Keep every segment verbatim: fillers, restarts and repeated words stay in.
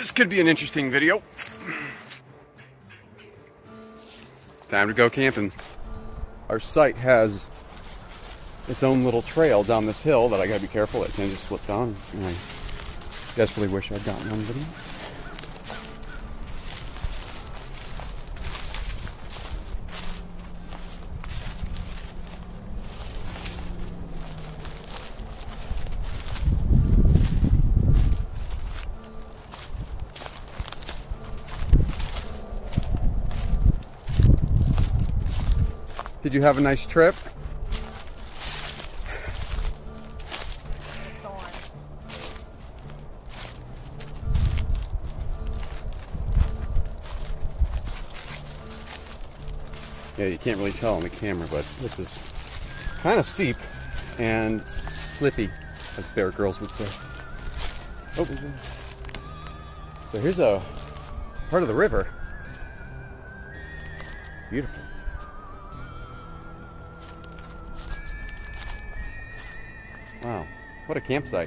This could be an interesting video. Time to go camping. Our site has its own little trail down this hill that I gotta be careful that Jen just slipped on. And I desperately wish I'd gotten on video. Did you have a nice trip? Yeah, you can't really tell on the camera, but this is kind of steep and slippy, as Bear Girls would say. Oh, so here's a part of the river. It's beautiful. Wow, what a campsite.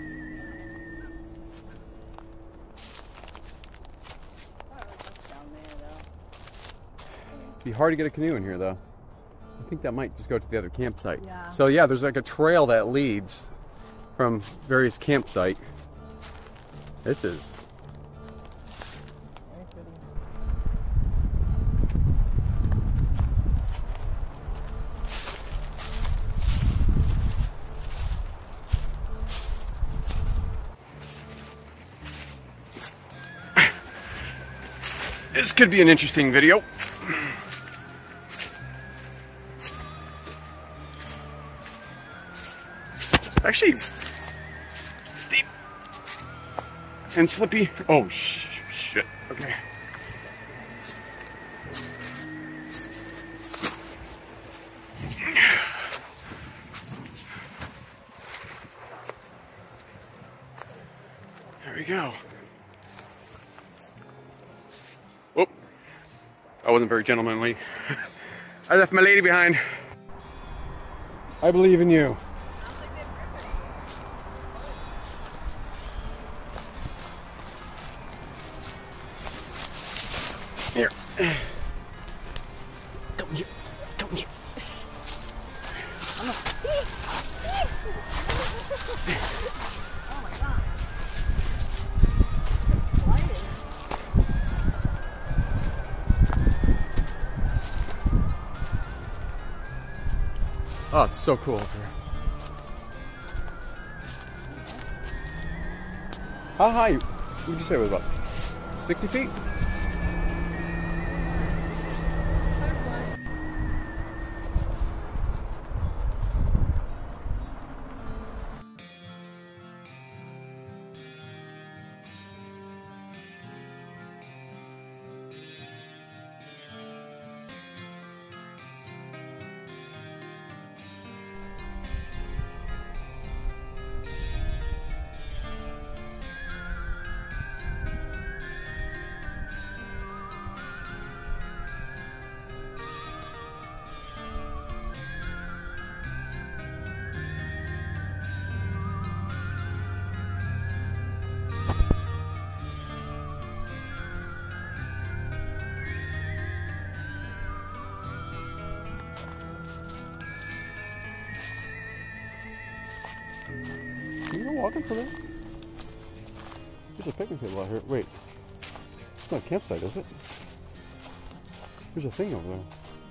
It'd be hard to get a canoe in here though. I think that might just go to the other campsite. Yeah. So yeah, there's like a trail that leads from various campsites. This is very pretty. This could be an interesting video. Actually, steep and slippy. Oh, sh shit. Okay. There we go. Oh, I wasn't very gentlemanly. I left my lady behind. I believe in you. Here. Come here. Come here. Oh my god. Sliding. Oh, it's so cool up here. How high would you say it was, about sixty feet? You go walking for that? There's a picnic table out here. Wait. It's not a campsite, is it? There's a thing over there.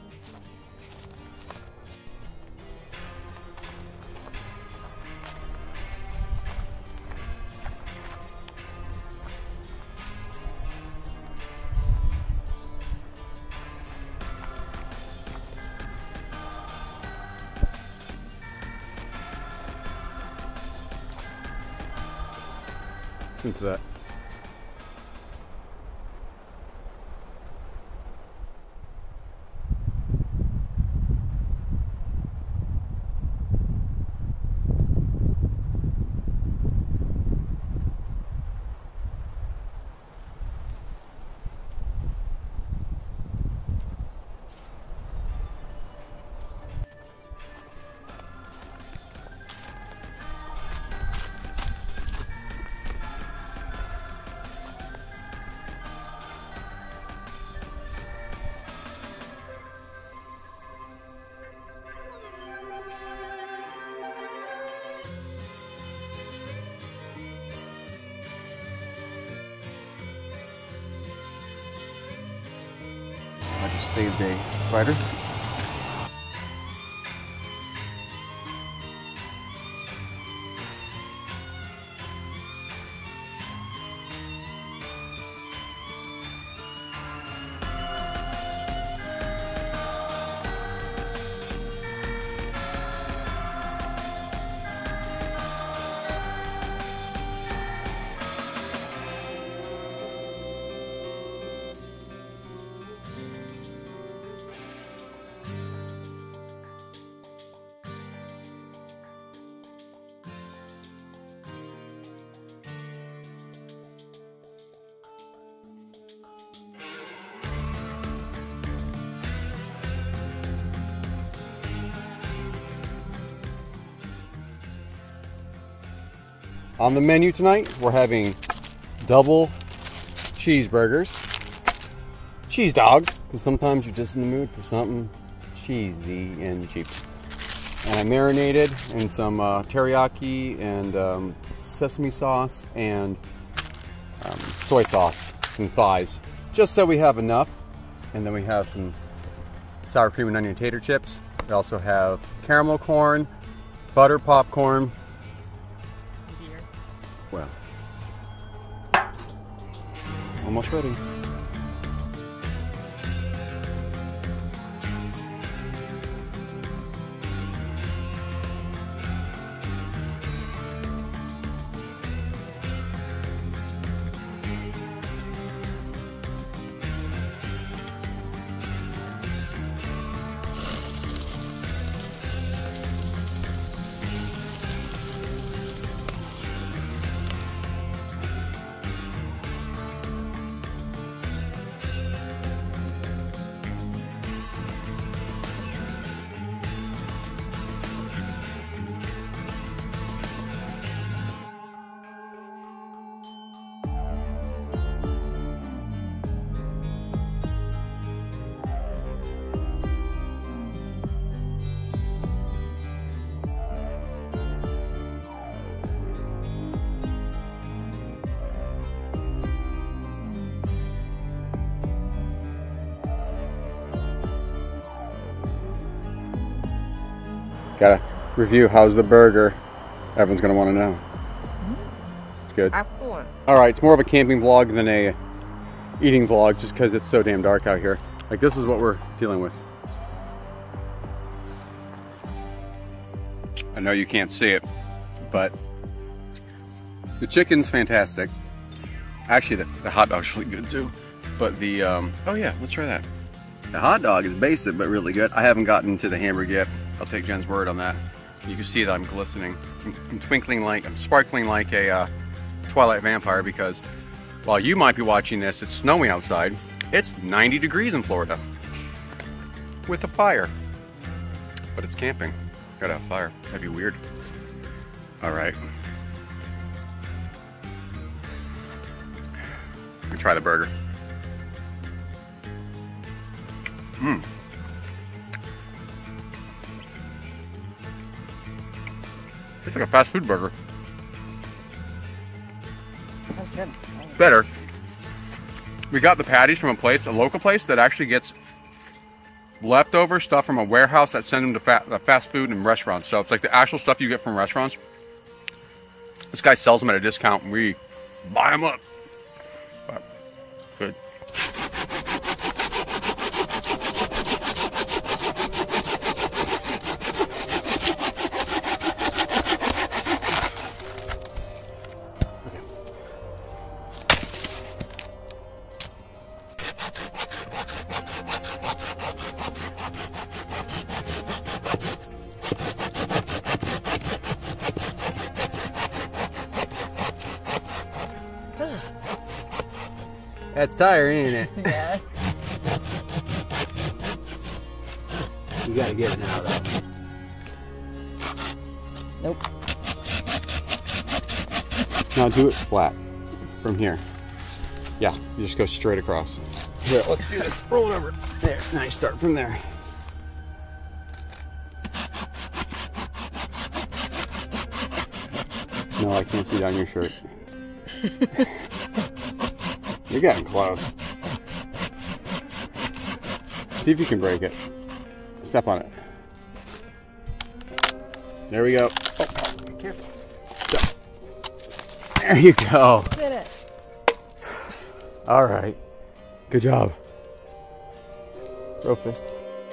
Into that. saved a spider. On the menu tonight, we're having double cheeseburgers, cheese dogs, because sometimes you're just in the mood for something cheesy and cheap. And I marinated in some uh, teriyaki and um, sesame sauce and um, soy sauce, some thighs, just so we have enough. And then we have some sour cream and onion tater chips. We also have caramel corn, butter popcorn. Well, almost ready. Gotta review, how's the burger? Everyone's gonna wanna know. It's good. Excellent. All right, it's more of a camping vlog than a eating vlog just because it's so damn dark out here. Like, this is what we're dealing with. I know you can't see it, but the chicken's fantastic. Actually, the, the hot dog's really good too. But the, um, oh yeah, let's try that. The hot dog is basic, but really good. I haven't gotten to the hamburger yet. I'll take Jen's word on that. You can see that I'm glistening. I'm, I'm twinkling like, I'm sparkling like a uh, Twilight vampire, because while you might be watching this, it's snowing outside. It's ninety degrees in Florida with a fire. But it's camping. Gotta have fire. That'd be weird. All right. Let me try the burger. Mmm. It's like a fast food burger. That's good. Better. We got the patties from a place, a local place that actually gets leftover stuff from a warehouse that send them to fa uh, fast food and restaurants. So it's like the actual stuff you get from restaurants. This guy sells them at a discount and we buy them up. But good. That's tiring, ain't it? Yes. You gotta get it now, though. Nope. Now do it flat from here. Yeah, you just go straight across. Here, let's do this. Roll it over. There. Now you start from there. No, I can't see down your shirt. You're getting close. See if you can break it. Step on it. There we go. Oh, be careful. So, there you go. Did it. All right. Good job. Throw fist.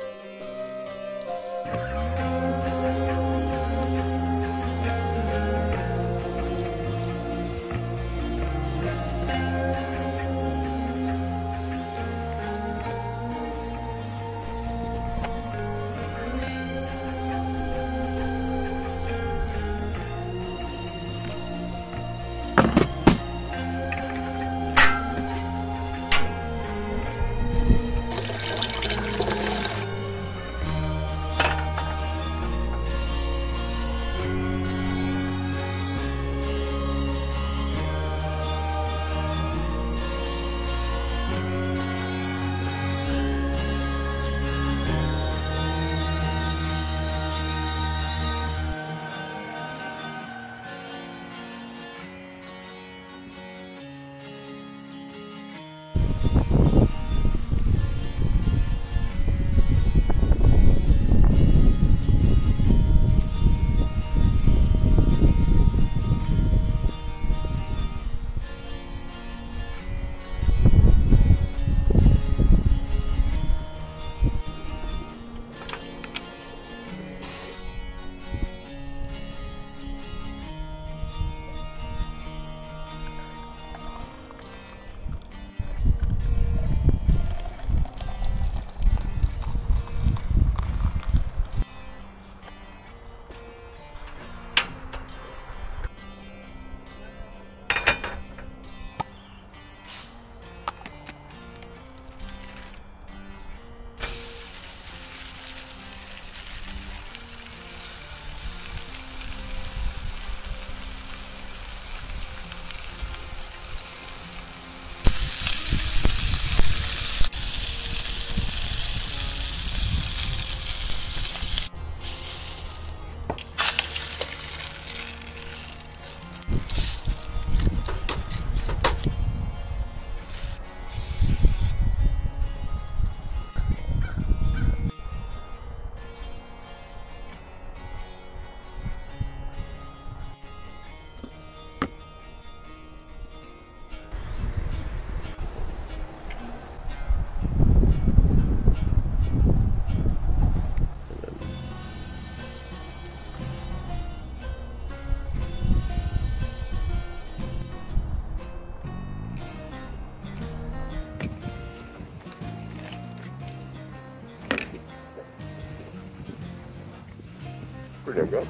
Pretty damn good.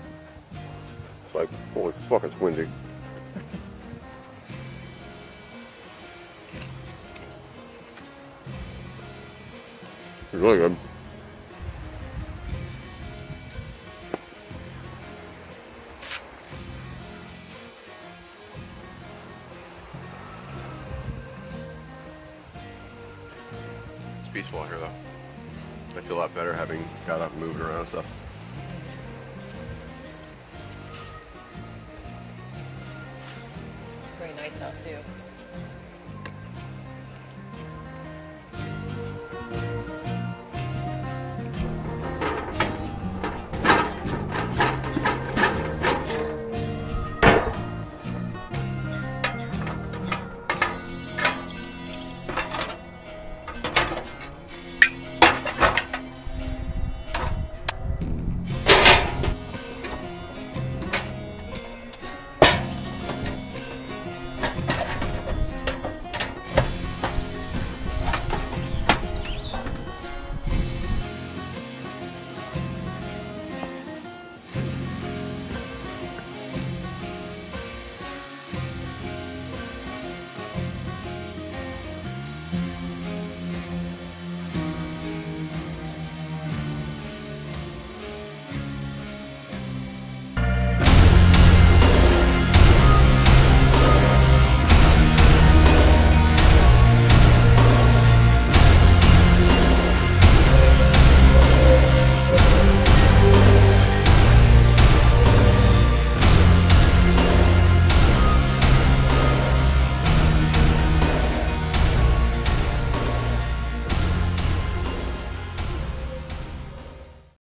It's like, holy fuck, it's windy. It's really good. It's peaceful out here though. I feel a lot better having got up and moved around and stuff. Very nice out too.